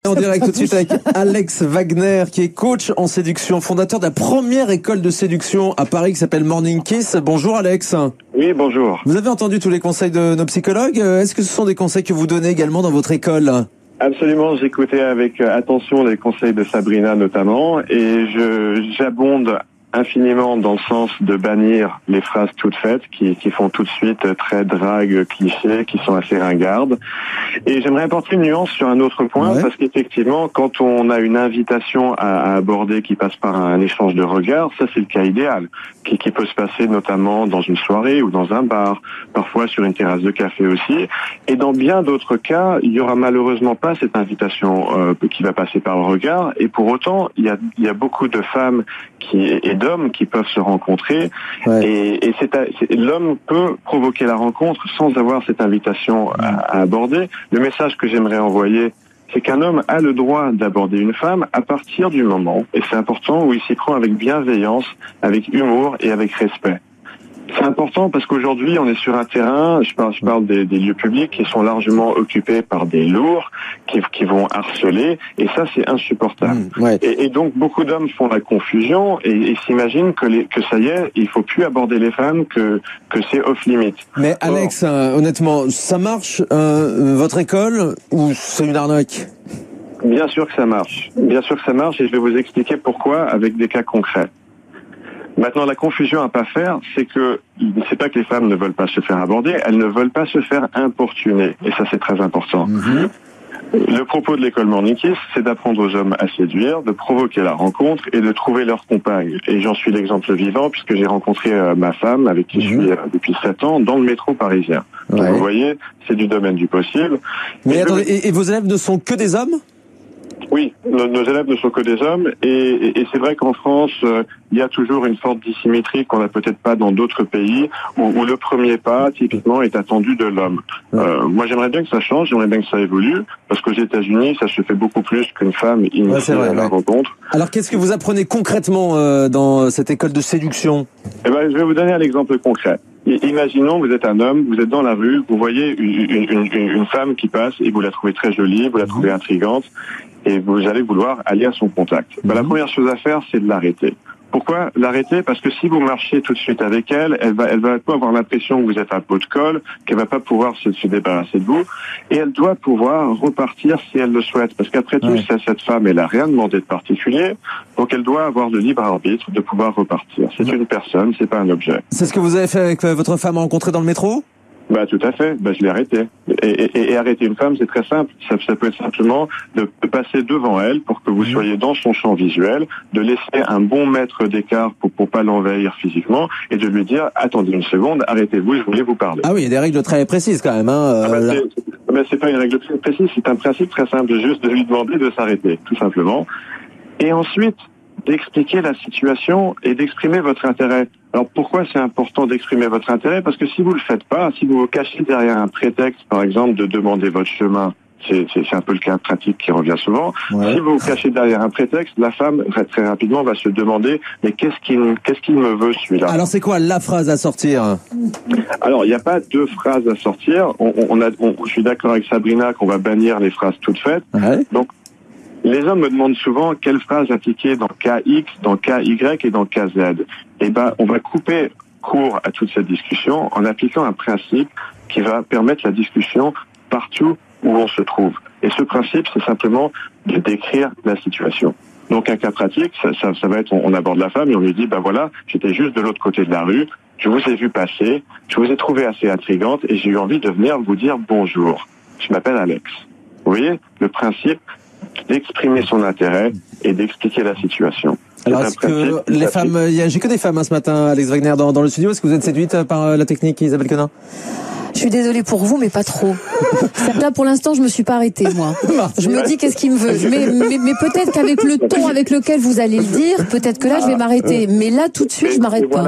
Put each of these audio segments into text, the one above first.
En direct tout de suite avec Alex Wagner, qui est coach en séduction, fondateur de la première école de séduction à Paris qui s'appelle Morning Kiss. Bonjour Alex. Oui, bonjour. Vous avez entendu tous les conseils de nos psychologues. Est-ce que ce sont des conseils que vous donnez également dans votre école ? Absolument, j'écoutais avec attention les conseils de Sabrina notamment, et j'abonde infiniment dans le sens de bannir les phrases toutes faites qui font tout de suite très drague, cliché, qui sont assez ringardes. Et j'aimerais apporter une nuance sur un autre point, parce qu'effectivement, quand on a une invitation à aborder qui passe par un échange de regards, ça c'est le cas idéal, qui peut se passer notamment dans une soirée ou dans un bar, parfois sur une terrasse de café aussi. Et dans bien d'autres cas, il y aura malheureusement pas cette invitation qui va passer par le regard. Et pour autant, il y a beaucoup de femmes et d'hommes qui peuvent se rencontrer, et l'homme peut provoquer la rencontre sans avoir cette invitation à aborder. Le message que j'aimerais envoyer, c'est qu'un homme a le droit d'aborder une femme à partir du moment, et c'est important, où il s'y prend avec bienveillance, avec humour et avec respect. C'est important parce qu'aujourd'hui, on est sur un terrain, je parle des lieux publics qui sont largement occupés par des lourds qui vont harceler, et ça, c'est insupportable. Et donc, beaucoup d'hommes font la confusion et s'imaginent que ça y est, il faut plus aborder les femmes, que c'est off-limit. Mais Alex, honnêtement, ça marche, votre école, ou c'est une arnaque ? Bien sûr que ça marche. Bien sûr que ça marche, et je vais vous expliquer pourquoi avec des cas concrets. Maintenant, la confusion à pas faire, c'est pas que les femmes ne veulent pas se faire aborder, elles ne veulent pas se faire importuner. Et ça, c'est très important. Le propos de l'école Morning Kiss, c'est d'apprendre aux hommes à séduire, de provoquer la rencontre et de trouver leur compagne. Et j'en suis l'exemple vivant, puisque j'ai rencontré ma femme, avec qui je suis depuis 7 ans, dans le métro parisien. Donc, vous voyez, c'est du domaine du possible. Mais attendez, et vos élèves ne sont que des hommes ? Oui, nos élèves ne sont que des hommes, et c'est vrai qu'en France, il y a toujours une forte dissymétrie qu'on n'a peut-être pas dans d'autres pays, où le premier pas, typiquement, est attendu de l'homme. Moi, j'aimerais bien que ça change, j'aimerais bien que ça évolue, parce qu'aux États-Unis, ça se fait beaucoup plus qu'une femme initiée à la rencontre. Alors, qu'est-ce que vous apprenez concrètement dans cette école de séduction ? Eh ben, je vais vous donner un exemple concret. Imaginons, vous êtes un homme, vous êtes dans la rue, vous voyez une femme qui passe et vous la trouvez très jolie, vous la trouvez intrigante, et vous allez vouloir aller à son contact. La première chose à faire, c'est de l'arrêter. Pourquoi l'arrêter ? Parce que si vous marchez tout de suite avec elle va pas avoir l'impression que vous êtes un pot de colle, qu'elle va pas pouvoir se débarrasser de vous, et elle doit pouvoir repartir si elle le souhaite. Parce qu'après tout, cette femme, elle a rien demandé de particulier, donc elle doit avoir le libre arbitre de pouvoir repartir. C'est une personne, c'est pas un objet. C'est ce que vous avez fait avec votre femme rencontrée dans le métro ? Tout à fait. Je l'ai arrêté. Et arrêter une femme, c'est très simple. Ça peut être simplement de passer devant elle pour que vous soyez dans son champ visuel, de laisser un bon mètre d'écart pour pas l'envahir physiquement, et de lui dire, attendez une seconde, arrêtez-vous, je voulais vous parler. Ah oui, il y a des règles très précises quand même, c'est pas une règle précise, c'est un principe très simple, juste de lui demander de s'arrêter, tout simplement. Et ensuite, d'expliquer la situation et d'exprimer votre intérêt. Alors pourquoi c'est important d'exprimer votre intérêt ? Parce que si vous le faites pas, si vous vous cachez derrière un prétexte, par exemple, de demander votre chemin, c'est un peu le cas pratique qui revient souvent. Si vous vous cachez derrière un prétexte, la femme très rapidement va se demander, mais qu'est-ce qu'il me veut celui-là ? Alors c'est quoi la phrase à sortir ? Alors il n'y a pas deux phrases à sortir. Je suis d'accord avec Sabrina qu'on va bannir les phrases toutes faites. Donc les hommes me demandent souvent quelle phrase appliquer dans cas X, dans cas Y et dans cas Z. Eh ben, on va couper court à toute cette discussion en appliquant un principe qui va permettre la discussion partout où on se trouve. Et ce principe, c'est simplement de décrire la situation. Donc un cas pratique, ça va être, on aborde la femme et on lui dit, voilà, j'étais juste de l'autre côté de la rue, je vous ai vu passer, je vous ai trouvé assez intrigante et j'ai eu envie de venir vous dire bonjour. Je m'appelle Alex. Vous voyez, le principe d'exprimer son intérêt et d'expliquer la situation. Alors, est-ce que les femmes, j'ai que des femmes ce matin, Alex Wagner, dans le studio. Est-ce que vous êtes séduite par la technique, Isabelle Quenin ? Je suis désolée pour vous, mais pas trop. Là, pour l'instant, je me suis pas arrêtée, moi. Je me dis, qu'est-ce qu'il me veut ? Mais peut-être qu'avec le ton avec lequel vous allez le dire, peut-être que là, je vais m'arrêter. Mais là, tout de suite, je m'arrête pas.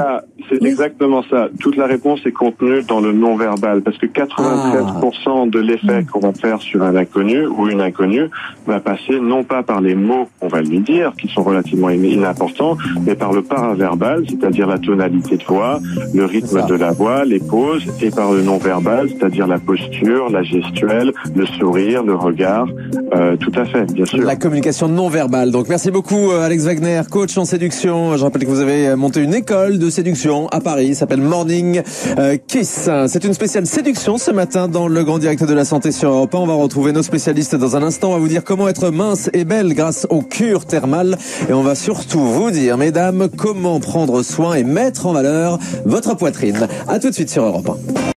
c'est exactement ça. Toute la réponse est contenue dans le non-verbal, parce que 93% de l'effet qu'on va faire sur un inconnu ou une inconnue va passer non pas par les mots qu'on va lui dire, qui sont relativement inimportants, mais par le paraverbal, c'est-à-dire la tonalité de voix, le rythme de la voix, les pauses, et par le non-verbal, c'est-à-dire la posture, la gestuelle, le sourire, le regard. Tout à fait, bien sûr. La communication non-verbale. Donc merci beaucoup Alex Wagner, coach en séduction. Je rappelle que vous avez monté une école de séduction à Paris, s'appelle Morning Kiss. C'est une spéciale séduction ce matin dans le Grand Direct de la Santé sur Europe 1. On va retrouver nos spécialistes dans un instant. On va vous dire comment être mince et belle grâce aux cures thermales. Et on va surtout vous dire, mesdames, comment prendre soin et mettre en valeur votre poitrine. À tout de suite sur Europe 1.